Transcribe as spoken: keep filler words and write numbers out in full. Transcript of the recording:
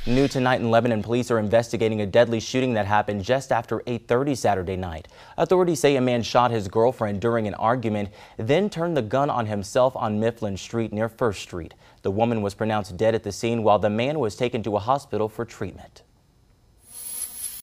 New tonight in Lebanon, police are investigating a deadly shooting that happened just after eight thirty Saturday night. Authorities say a man shot his girlfriend during an argument, then turned the gun on himself on Mifflin Street near First Street. The woman was pronounced dead at the scene while the man was taken to a hospital for treatment.